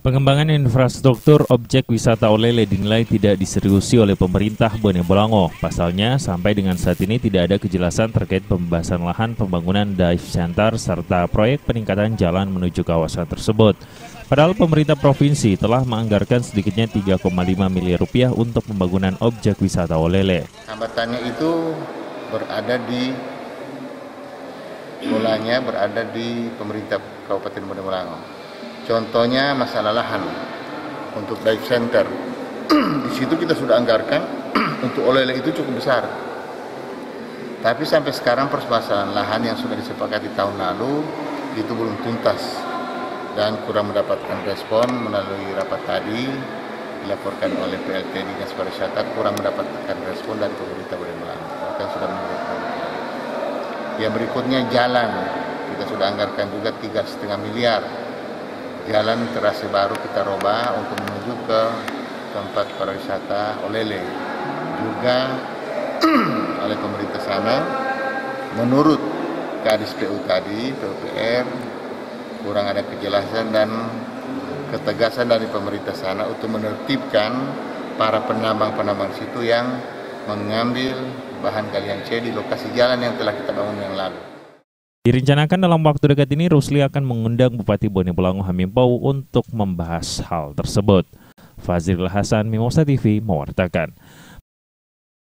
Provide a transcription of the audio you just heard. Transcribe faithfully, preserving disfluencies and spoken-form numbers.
Pengembangan infrastruktur objek wisata Olele dinilai tidak diseriusi oleh pemerintah Bone Bolango. Pasalnya, sampai dengan saat ini tidak ada kejelasan terkait pembebasan lahan pembangunan dive center serta proyek peningkatan jalan menuju kawasan tersebut. Padahal pemerintah provinsi telah menganggarkan sedikitnya tiga koma lima miliar rupiah untuk pembangunan objek wisata Olele. Hambatannya itu berada di bolanya berada di pemerintah Kabupaten Bone Bolango. Contohnya masalah lahan untuk dive center. Di situ kita sudah anggarkan untuk Olele itu cukup besar. Tapi sampai sekarang permasalahan lahan yang sudah disepakati tahun lalu itu belum tuntas dan kurang mendapatkan respon. Melalui rapat tadi dilaporkan oleh P L T Dinas Pariwisata kurang mendapatkan respon dari pemerintah Bone Bolango. Bahkan sudah menurunkan. Yang berikutnya jalan, kita sudah anggarkan juga tiga setengah miliar. Jalan terase baru kita roba untuk menuju ke tempat pariwisata Olele. Juga oleh pemerintah sana, menurut Kadis P U tadi, P U P R, kurang ada kejelasan dan ketegasan dari pemerintah sana untuk menertibkan para penambang-penambang situ yang mengambil bahan galian C di lokasi jalan yang telah kita bangun yang lalu. Direncanakan dalam waktu dekat ini Rusli akan mengundang Bupati Bone Bolango Hamim Pau untuk membahas hal tersebut. Fazril Hasan, Mimosa T V, mewartakan.